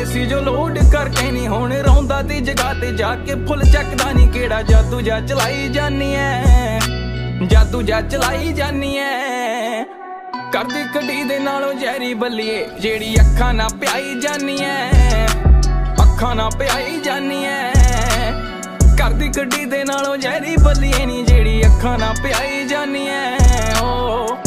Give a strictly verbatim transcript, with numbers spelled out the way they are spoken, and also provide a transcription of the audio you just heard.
ਸੀ ਜੋ ਲੋਡ ਕਰਕੇ ਨੀ ਹੁਣ ਰੌਂਦਾ ਤੀ ਜਗ੍ਹਾ ਤੇ ਜਾ ਕੇ ਫੁੱਲ ਚੱਕਦਾ ਨੀ ਕਿਹੜਾ ਜਾਦੂ ਜਾ ਚਲਾਈ ਜਾਨੀ ਐ ਜਾਦੂ ਜਾ ਚਲਾਈ ਜਾਨੀ ਐ ਕਰਦੀ ਕੱਢੀ ਦੇ ਨਾਲੋਂ ਜ਼ਹਿਰੀ ਬੱਲੀਏ ਜਿਹੜੀ ਅੱਖਾਂ ਨਾ ਪਿਆਈ ਜਾਨੀ ਐ ਅੱਖਾਂ ਨਾ ਪਿਆਈ ਜਾਨੀ ਐ ਕਰਦੀ ਕੱਢੀ ਦੇ ਨਾਲੋਂ ਜ਼ਹਿਰੀ ਬੱਲੀਏ ਨੀ ਜਿਹੜੀ ਅੱਖਾਂ ਨਾ ਪਿਆਈ ਜਾਨੀ ਐ ਓ